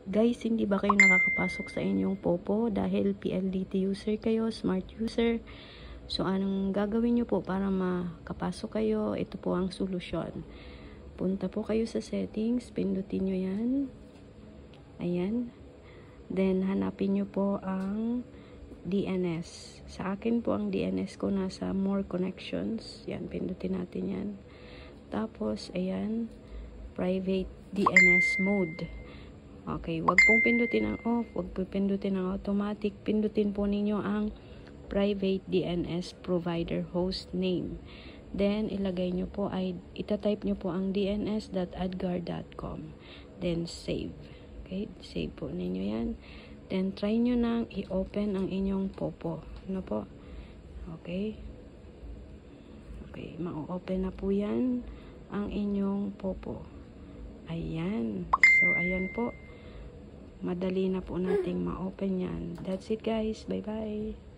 Guys, hindi ba kayo nakakapasok sa inyong Popo dahil PLDT user kayo, smart user? So, anong gagawin nyo po para makapasok kayo? Ito po ang solusyon. Punta po kayo sa settings, pindutin nyo yan. Ayan. Then, hanapin nyo po ang DNS. Sa akin po ang DNS ko nasa more connections. Yan, pindutin natin yan. Tapos, ayan, private DNS mode. Okay, wag pong pindutin ang off, wag pong pindutin ang automatic. Pindutin po ninyo ang private DNS provider host name. Then, ilagay nyo po ay, itatype nyo po ang dns.adgar.com. Then, save. Okay, save po ninyo yan. Then, try nyo nang i-open ang inyong Popo. Ano po? Okay. Okay, ma-open na po yan ang inyong Popo. Ayan. So, ayan po. Madali na po nating ma-open yan. That's it guys. Bye-bye.